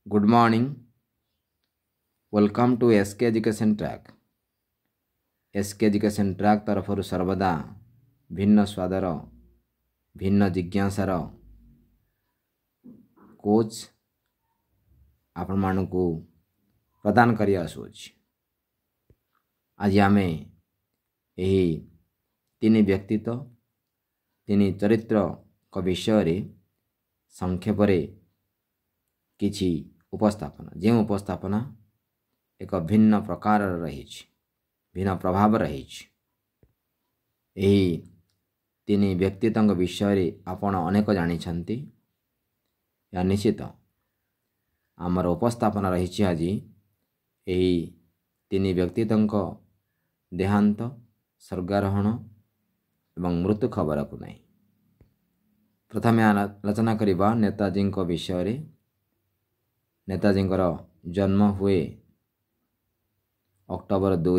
Good morning. Welcome to S.K. Education Track. S.K. Education Track तरफरु सर्वदा भिन्न स्वादर भिन्न जिज्ञासार coach आपण मानकु प्रदान करि आसुछि। आज आमे एही तीन व्यक्तित्व तीन चरित्र को विषय रे संक्षेप रे किछि उपस्थापना जे उपस्थापना एक भिन्न प्रकार रही भिन्न प्रभाव रही एही तीन व्यक्तित्व विषय रे आपण अनेक जानी छंती या निश्चित आमर उपस्थापना रही आज एही तीन व्यक्तित्व देहांत स्वर्गारोहण एवं मृत्यु खबर को नहीं। प्रथमे आलोचना करिबा नेताजी विषय रे। नेताजी जन्म हुए अक्टोबर 2,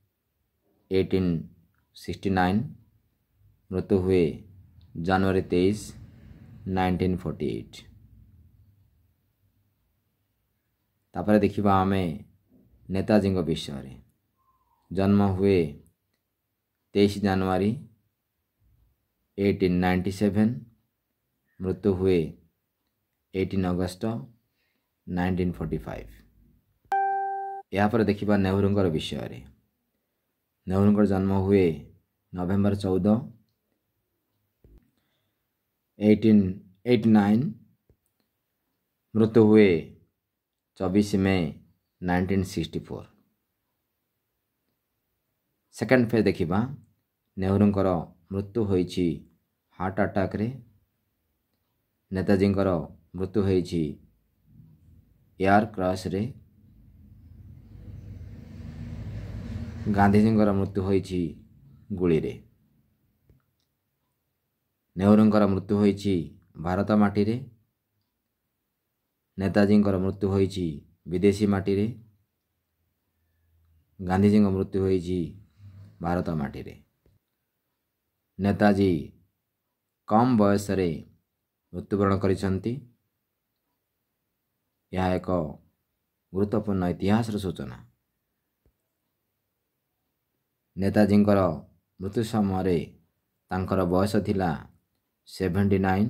1869, मृत्यु हुए जनवरी 23, 1948। तापर देखिबा आमे नेताजी विषय रे। जन्म हुए 23 जनवरी 1897, मृत्यु हुए 18 अगस्त 1945। यहाँ पर देखिबा नेहरूंकर विषय रे। नेहरूंकर जन्म हुए नवेम्बर 14, 1889, मृत्यु हुए 24 मई 1964। सेकेंड फेज देखिबा नेहरूंकर मृत्यु होईछि हार्ट अटैक रे। नेताजी मृत्यु होईछि एयर क्रैश रे। गांधीजी मृत्यु होईछि गुली रे। नेहरूंकर मृत्यु होईछि भारत माटी रे। नेताजी मृत्यु होईछि विदेशी माटी रे। गांधीजी मृत्यु होईछि भारत माटी रे। नेताजी कम बयस रे मृत्युवरण करिसंती। यह एक गुरुत्वपूर्ण इतिहास सूचना। नेताजी मृत्यु समय तांकर बयस थिला 79।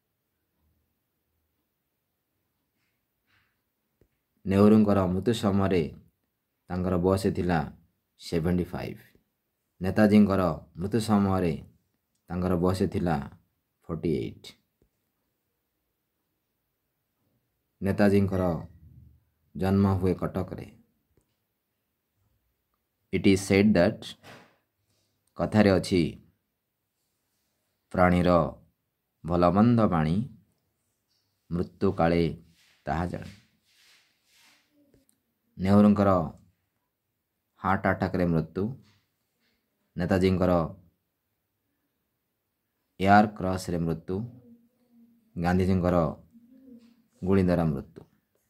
नेहरूंकर मृत्यु समय तांकर बयस थिला 75। नेताजी मृत्यु समय तांकर बयस थिला 48। नेताजी जन्म हुए कटक रे। इट इज सेड दैट कथारे अछि प्राणीर भलमंद बाणी मृत्यु काले ताहा जाने। नेहरूंकर हार्ट अटैक रे मृत्यु। नेताजी एयर क्रैश रे मृत्यु। गांधीजी गुली द्वारा मृत्यु।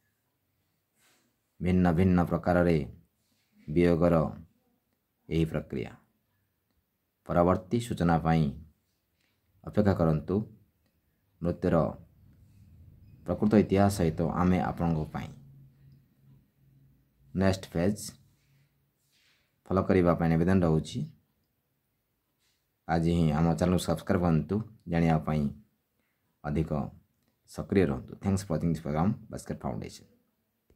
भिन्न भिन्न प्रकार रे वियोगर यही प्रक्रिया। परवर्ती सूचना पाई अपेक्षा करंतु। मृत्युर प्रकृत इतिहास सहित आमे आपनको पाई नेक्स्ट फेज फॉलो करिबा पाई निवेदन रहउछि। आज ही आम चैनल सब्सक्राइब करंतु जानिया पाई अधिक सक्रिय रहतु। Thanks for watching this program basket foundation.